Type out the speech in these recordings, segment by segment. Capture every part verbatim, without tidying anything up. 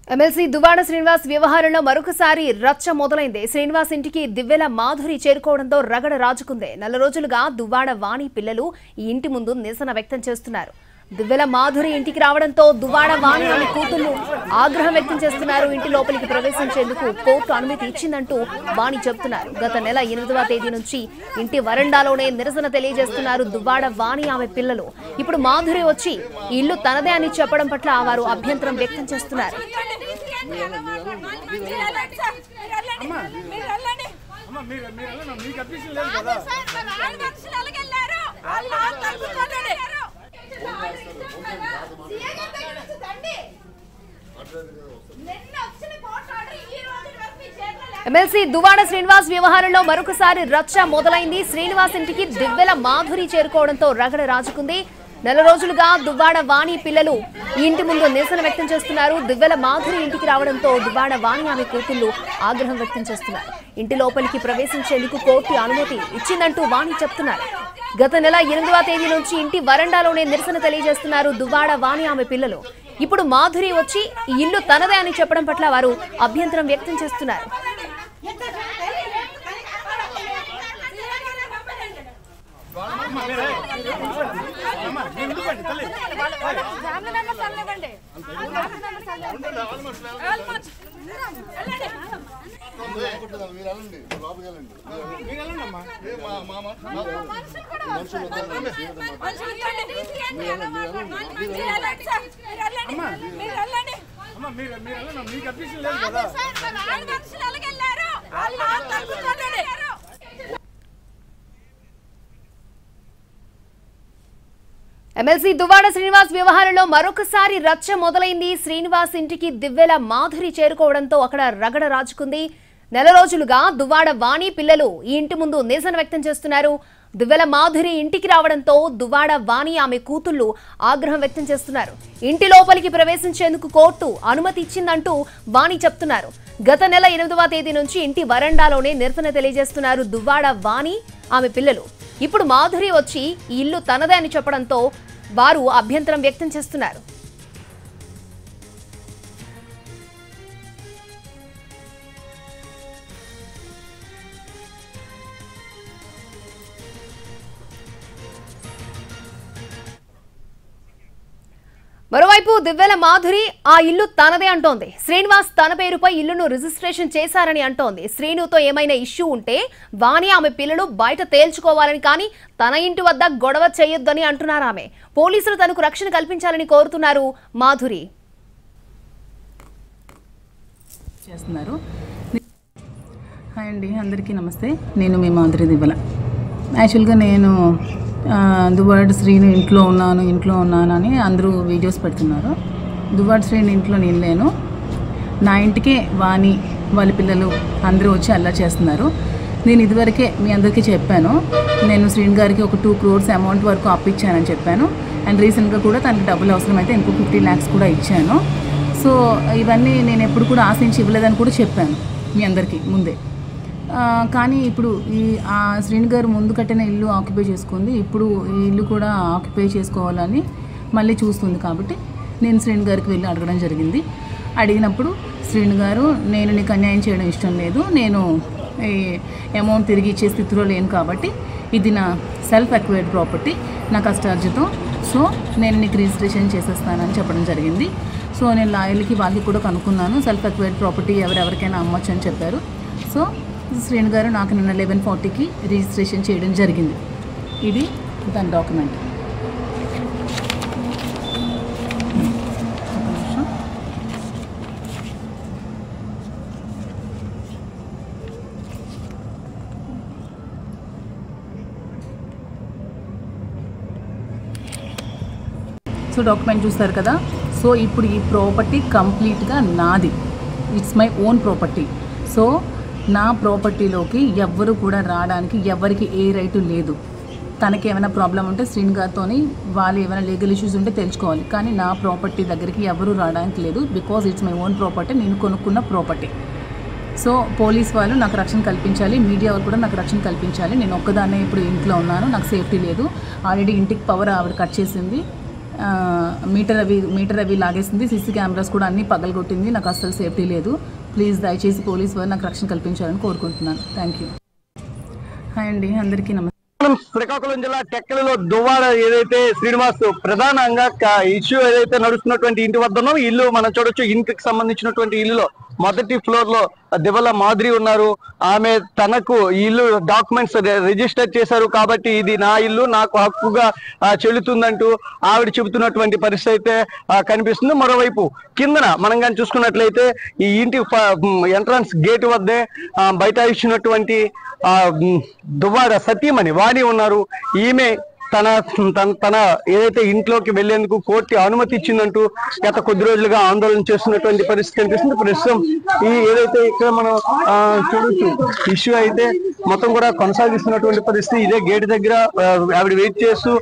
MLC Duvvada Srinivas వ్యవహారంలో మరొకసారి రచ్చ మొదలైంది. శ్రీనివాస్ ఇంటికి దివ్వెల మాధురి చేరుకోవడంతో రగడ రాజుకుంది. నెల రోజులుగా దువ్వాడ వాణి పిల్లలు ఈ ఇంటి ముందు నిరసన వ్యక్తం చేస్తున్నారు. దివ్వెల మాధురి ఇంటికి రావడంతో దువ్వాడ వాణి ఆమె కూతుళ్లు ఆగ్రహం వ్యక్తం చేస్తున్నారు. ఇంటి లోపలికి ప్రవేశించేందుకు కోర్టు అనుమతి ఇచ్చిందంటూ వాణి చెబుతున్నారు. గత నెల ఎనిమిదవ తేదీ నుంచి ఇంటి వరండాలోనే నిరసన తెలియజేస్తున్నారు దువ్వాడ వాణి ఆమె పిల్లలు. ఇప్పుడు మాధురి వచ్చి ఇల్లు తనదే అని చెప్పడం పట్ల వారు అభ్యంతరం వ్యక్తం చేస్తున్నారు. ఎమ్మెల్సీ దువ్వాడ శ్రీనివాస్ వ్యవహారంలో మరొకసారి రచ్చ మొదలైంది. శ్రీనివాస్ ఇంటికి దివ్వెల మాధురి చేరుకోవడంతో రగడ రాజుకుంది. నెల రోజులుగా దువ్వాడ వాణి పిల్లలు ఈ ఇంటి ముందు నిరసన వ్యక్తం చేస్తున్నారు. దివ్వెల మాధురి ఇంటికి రావడంతో దువ్వాడ వాణి ఆమె కూతుళ్లు ఆగ్రహం వ్యక్తం చేస్తున్నారు. ఇంటి లోపలికి ప్రవేశించేందుకు కోర్టు అనుమతి ఇచ్చిందంటూ వాణి చెప్తున్నారు. గత నెల ఎనిమిదవ తేదీ నుంచి ఇంటి వరండాలోనే నిరసన తెలియజేస్తున్నారు దువ్వాడ వాణి ఆమె పిల్లలు. ఇప్పుడు మాధురి వచ్చి ఈ ఇల్లు తనదే అని చెప్పడం పట్ల వారు అభ్యంతరం వ్యక్తం చేస్తున్నారు. ఎమ్మెల్సీ దువ్వాడ శ్రీనివాస్ వ్యవహారంలో మరొకసారి రచ్చ మొదలైంది. శ్రీనివాస్ ఇంటికి దివ్వెల మాధురి చేరుకోవడంతో అక్కడ రగడ రాజుకుంది. నెల రోజులుగా దువ్వాడ వాణి పిల్లలు ఈ ఇంటి ముందు నిరసన వ్యక్తం చేస్తున్నారు. దివ్వెల మాధురి ఇంటికి రావడంతో దువ్వాడ వాణి ఆమె కూతుళ్లు ఆగ్రహం వ్యక్తం చేస్తున్నారు. ఇంటి లోపలికి ప్రవేశించేందుకు కోర్టు అనుమతి ఇచ్చిందంటూ వాణి చెప్తున్నారు. గత నెల ఎనిమిదవ తేదీ నుంచి ఇంటి వరండాలోనే నిరసన తెలియజేస్తున్నారు దువ్వాడ వాణి ఆమె పిల్లలు. ఇప్పుడు మాధురి వచ్చి ఈ ఇల్లు తనదే అని చెప్పడంతో వారు అభ్యంతరం వ్యక్తం చేస్తున్నారు. మరోవైపు దివ్వెల మాధురి ఆ ఇల్లు తనదే అంటోంది. శ్రీనివాస్ తన పేరుపై ఇల్లును రిజిస్ట్రేషన్ చేశారని అంటోంది. శ్రీనుతో ఏమైనా ఇష్యూ ఉంటే వాణి ఆమె పిల్లలు బయట తేల్చుకోవాలని, కానీ తన ఇంటి వద్ద గొడవ చేయొద్దని అంటున్నారు ఆమె. పోలీసులు తనకు రక్షణ కల్పించాలని కోరుతున్నారు మాధురి. చేస్తున్నారు. హాయ్ అండి, అందరికీ నమస్తే. నేను మీ మాధురి దివ్వెల. యాక్చువల్గా నేను దువ్వాడ శ్రీను ఇంట్లో ఉన్నాను ఇంట్లో ఉన్నాను అని అందరూ వీడియోస్ పెడుతున్నారు. దువ్వాడ శ్రీను ఇంట్లో నేను లేను. నా ఇంటికే వాణి వాళ్ళ పిల్లలు అందరూ వచ్చి అలా చేస్తున్నారు. నేను ఇదివరకే మీ అందరికీ చెప్పాను, నేను శ్రీను గారికి ఒక టూ క్రోర్స్ అమౌంట్ వరకు అప్పిచ్చానని చెప్పాను. అండ్ రీసెంట్గా కూడా తనకి డబ్బులు అవసరమైతే ఇంకో ఫిఫ్టీ ల్యాక్స్ కూడా ఇచ్చాను. సో ఇవన్నీ నేను ఎప్పుడు కూడా ఆశించి ఇవ్వలేదని కూడా చెప్పాను మీ అందరికీ ముందే. కానీ ఇప్పుడు ఈ ఆ శ్రీను గారు ముందు కట్టిన ఇల్లు ఆక్యుపై చేసుకుంది. ఇప్పుడు ఈ ఇల్లు కూడా ఆక్యుపై చేసుకోవాలని మళ్ళీ చూస్తుంది. కాబట్టి నేను శ్రీను గారికి వెళ్ళి అడగడం జరిగింది. అడిగినప్పుడు శ్రీను గారు, నేను నీకు అన్యాయం చేయడం ఇష్టం లేదు, నేను ఈ అమౌంట్ తిరిగి ఇచ్చే స్థితిలో లేను, కాబట్టి ఇది నా సెల్ఫ్ అక్వైర్డ్ ప్రాపర్టీ, నా కష్టార్జితం, సో నేను నీకు రిజిస్ట్రేషన్ చేసేస్తానని చెప్పడం జరిగింది. సో నేను లాయర్లకి వాళ్ళకి కూడా కనుక్కున్నాను, సెల్ఫ్ అక్వైర్డ్ ప్రాపర్టీ ఎవరెవరికైనా అమ్మొచ్చు అని చెప్పారు. సో శ్రీను గారు నాకు నిన్న లెవెన్ ఫార్టీకి రిజిస్ట్రేషన్ చేయడం జరిగింది. ఇది దాని డాక్యుమెంట్. సో డాక్యుమెంట్ చూస్తారు కదా. సో ఇప్పుడు ఈ ప్రాపర్టీ కంప్లీట్గా నాది, it's my own property. So నా ప్రాపర్టీలోకి ఎవ్వరు కూడా రావడానికి ఎవరికి ఏ రైటు లేదు. తనకి ఏమైనా ప్రాబ్లం ఉంటే శ్రీను గారితో వాళ్ళు ఏమైనా లీగల్ ఇష్యూస్ ఉంటే తెలుసుకోవాలి, కానీ నా ప్రాపర్టీ దగ్గరికి ఎవరు రావడానికి లేదు. Because it's my own property, నేను కొనుక్కున్న ప్రాపర్టీ. సో పోలీస్ వాళ్ళు నాకు రక్షణ కల్పించాలి, మీడియా వాళ్ళు కూడా నాకు రక్షణ కల్పించాలి. నేను ఒక్కదాన్నే ఇప్పుడు ఇంట్లో ఉన్నాను, నాకు సేఫ్టీ లేదు. ఆల్రెడీ ఇంటికి పవర్ ఆవిడ కట్ చేసింది. మీటర్ అవి మీటర్ అవి లాగేసింది, సీసీ కెమెరాస్ కూడా అన్నీ పగలగొట్టింది. నాకు అస్సలు సేఫ్టీ లేదు. ప్లీజ్ దయచేసి పోలీస్ వారు నాకు రక్షణ కల్పించాలని కోరుకుంటున్నాను. Thank you. హాయ్ అండి, అందరికీ నమస్తే. శ్రీకాకుళం జిల్లా టెక్కలిలో దువ్వాడ ఏదైతే శ్రీనివాస్ ప్రధానంగా ఇష్యూ ఏదైతే నడుస్తున్నటువంటి ఇంటి వద్ద ఉన్నాం, ఇల్లు మనం చూడొచ్చు. ఇంటికి సంబంధించినటువంటి ఇల్లులో మొదటి ఫ్లోర్ లో దివ్వల మాధురి ఉన్నారు. ఆమె తనకు ఈ ఇల్లు డాక్యుమెంట్స్ రిజిస్టర్ చేశారు కాబట్టి ఇది నా ఇల్లు, నాకు హక్కుగా చెల్లుతుందంటూ ఆవిడ చెబుతున్నటువంటి పరిస్థితి అయితే కనిపిస్తుంది. మరోవైపు కిందన మనం కానీ చూసుకున్నట్లయితే ఈ ఇంటి ఎంట్రన్స్ గేట్ వద్దే బయట ఇచ్చినటువంటి ఆ దువ్వాడ సతీమణి వాణి ఉన్నారు. ఈమె తన తన తన ఏదైతే ఇంట్లోకి వెళ్లేందుకు కోర్టు అనుమతి ఇచ్చిందంటూ గత కొద్ది రోజులుగా ఆందోళన చేస్తున్నటువంటి పరిస్థితి కనిపిస్తుంది. ప్రస్తుతం ఈ ఏదైతే ఇక్కడ మనం చూడొచ్చు ఇష్యూ అయితే మొత్తం కూడా కొనసాగిస్తున్నటువంటి పరిస్థితి. ఇదే గేట్ దగ్గర ఆవిడ వెయిట్ చేస్తూ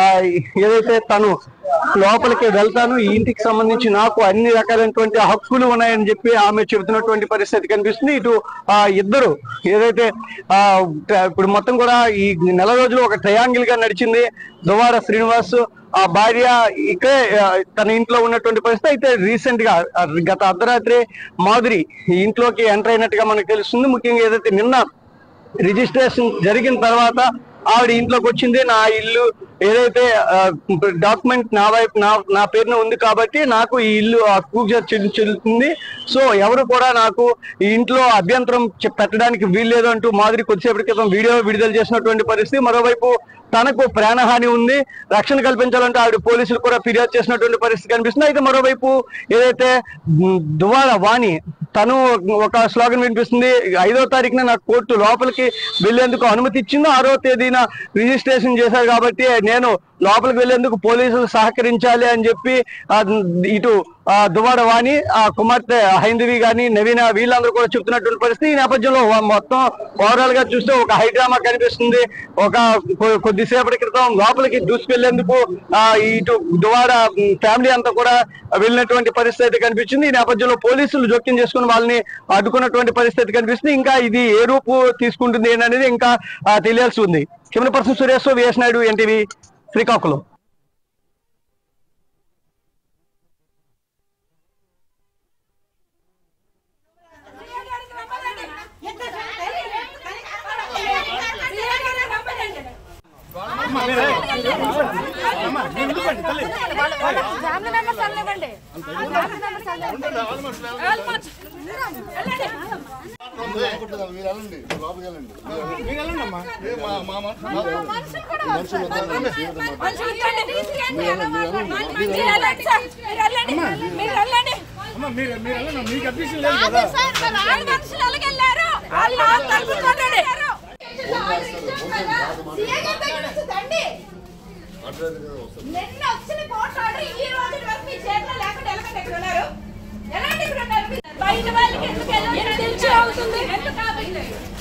ఏదైతే తను లోపలికి వెళ్తాను, ఈ ఇంటికి సంబంధించి నాకు అన్ని రకాలైనటువంటి హక్కులు ఉన్నాయని చెప్పి ఆమె చెబుతున్నటువంటి పరిస్థితి కనిపిస్తుంది. ఇటు ఆ ఇద్దరు ఏదైతే ఆ ఇప్పుడు మొత్తం కూడా ఈ నెల రోజులు ఒక ట్రయాంగిల్ గా నడిచింది. దువ్వాడ శ్రీనివాస్ ఆ భార్య ఇక్కడే తన ఇంట్లో ఉన్నటువంటి పరిస్థితి అయితే రీసెంట్ గా గత అర్ధరాత్రి మాధురి ఈ ఇంట్లోకి ఎంటర్ అయినట్టుగా మనకు తెలుస్తుంది. ముఖ్యంగా ఏదైతే నిన్న రిజిస్ట్రేషన్ జరిగిన తర్వాత ఆవిడ ఇంట్లోకి వచ్చింది. నా ఇల్లు ఏదైతే డాక్యుమెంట్ నా వైపు నా నా పేరున ఉంది కాబట్టి నాకు ఈ ఇల్లు హక్కుగా చెల్లుతుంది. సో ఎవరు కూడా నాకు ఈ ఇంట్లో అభ్యంతరం పెట్టడానికి వీల్లేదు అంటూ మాధురి కొద్దిసేపటి క్రితం వీడియో విడుదల చేసినటువంటి పరిస్థితి. మరోవైపు తనకు ప్రాణహాని ఉంది, రక్షణ కల్పించాలంటే ఆవిడ పోలీసులు కూడా ఫిర్యాదు చేసినటువంటి పరిస్థితి కనిపిస్తుంది. అయితే మరోవైపు ఏదైతే దువ్వాడ వాణి తను ఒక స్లోగన్ వినిపిస్తుంది. ఐదో తారీఖున నాకు కోర్టు లోపలికి వెళ్లేందుకు అనుమతి ఇచ్చిందో, ఆరో తేదీన రిజిస్ట్రేషన్ చేశారు కాబట్టి నేను లోపలికి వెళ్లేందుకు పోలీసులు సహకరించాలి అని చెప్పి ఇటు దువ్వాడ వాణి ఆ కుమార్తె హైందవి గాని నవీన వీళ్ళందరూ కూడా చెప్తున్నటువంటి పరిస్థితి. ఈ నేపథ్యంలో మొత్తం ఓవరాల్ గా చూస్తే ఒక హైడ్రామా కనిపిస్తుంది. ఒక కొద్దిసేపటి క్రితం లోపలికి దూసుకెళ్లేందుకు ఆ ఇటు దువ్వాడ ఫ్యామిలీ అంతా కూడా వెళ్ళినటువంటి పరిస్థితి కనిపించింది. ఈ నేపథ్యంలో పోలీసులు జోక్యం చేసుకుని వాళ్ళని అడ్డుకున్నటువంటి పరిస్థితి కనిపిస్తుంది. ఇంకా ఇది ఏ రూపు తీసుకుంటుంది అనేది ఇంకా తెలియాల్సి ఉంది. Camera person Suresh, VS Naidu, NTV, Srikakulam. నిన్న వచ్చిన కోర్టు ఆర్డర్ ఈ రోజు వరకు మీ చేతిలో లేకుండా ఎలాగంటే ఎక్కడ ఉన్నారు? ఎలాంటి ఇక్కడ ఉన్నారు? బయట వాళ్ళకి ఎందుకు ఎలా తెలిసి అవుతుంది? ఎందుకు కాబట్టి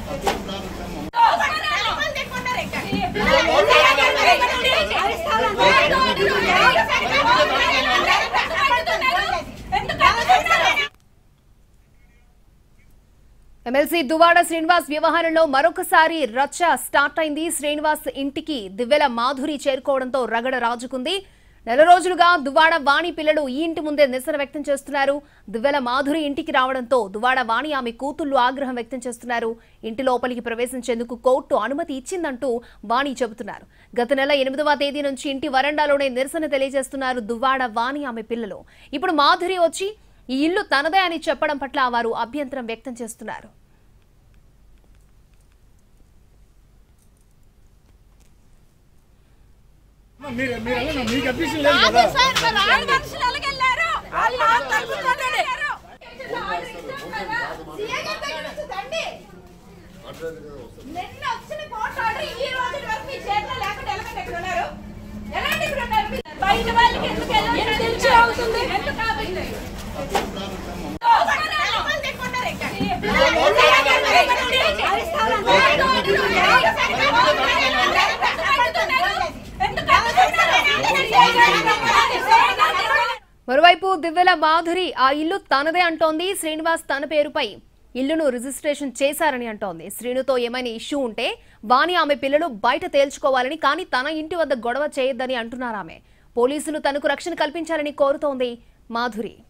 ఎమ్మెల్సీ దువ్వాడ శ్రీనివాస్ వ్యవహారంలో మరొకసారి రచ్చ స్టార్ట్ అయింది. శ్రీనివాస్ ఇంటికి దివ్వెల మాధురి చేరుకోవడంతో రగడ రాజుకుంది. నెల రోజులుగా దువ్వాడ వాణి పిల్లలు ఈ ఇంటి ముందే నిరసన వ్యక్తం చేస్తున్నారు. దివ్వెల మాధురి ఇంటికి రావడంతో దువ్వాడ వాణి ఆమె కూతుళ్లు ఆగ్రహం వ్యక్తం చేస్తున్నారు. ఇంటి లోపలికి ప్రవేశించేందుకు కోర్టు అనుమతి ఇచ్చిందంటూ వాణి చెబుతున్నారు. గత నెల ఎనిమిదవ తేదీ నుంచి ఇంటి వరండాలోనే నిరసన తెలియజేస్తున్నారు దువ్వాడ వాణి ఆమె పిల్లలు. ఇప్పుడు మాధురి వచ్చి ఈ ఇల్లు తనదే అని చెప్పడం పట్ల వారు అభ్యంతరం వ్యక్తం చేస్తున్నారు. నిన్న వచ్చిన కోర్టు ఆర్డర్ ఈ రోజు వరకు మీ చేతిలో లేకుండా ఎలాగంటే ఎక్కడ ఉన్నారు? ఎలాంటి ఇక్కడ ఉన్నారు? బయట వాళ్ళకి ఎందుకు ఎలా తెలిసి అవుతుంది? ఎందుకు కాబట్టి మరోవైపు దివ్వెల మాధురి ఆ ఇల్లు తనదే అంటోంది. శ్రీనివాస్ తన పేరుపై ఇల్లును రిజిస్ట్రేషన్ చేశారని అంటోంది. శ్రీనుతో ఏమైనా ఇష్యూ ఉంటే వాణి ఆమె పిల్లలు బయట తేల్చుకోవాలని, కానీ తన ఇంటి వద్ద గొడవ చేయొద్దని అంటున్నారు ఆమె. పోలీసులు తనకు రక్షణ కల్పించాలని కోరుతోంది మాధురి.